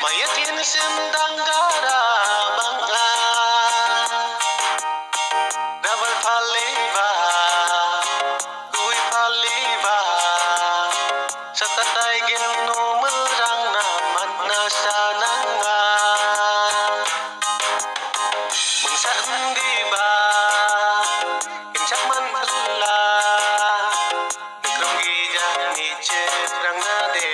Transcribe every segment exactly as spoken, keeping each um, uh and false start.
Mayakin sindang gara bangga Dabal paliba Kui paliba Sa tatay ginumerang naman na sananga Mungsaan di ba Kinsak man ala Nikrong gijak ni ceprang nade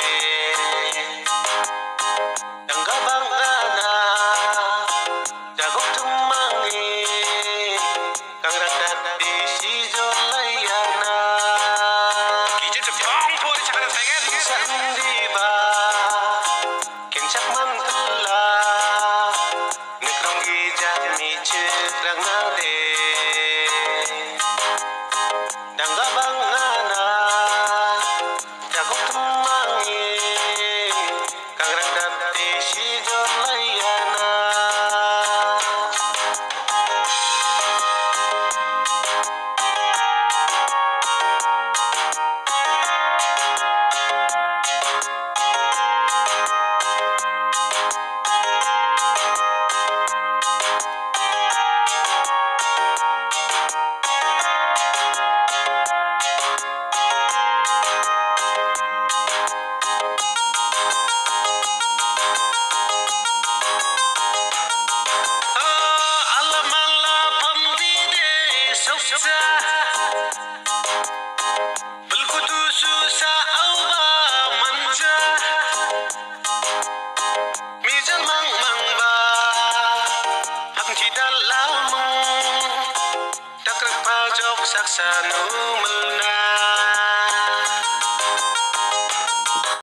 Belkutu susah auba manja Mijan mang mang ba Hang cidal lamung Dakrak pajok saksanu melna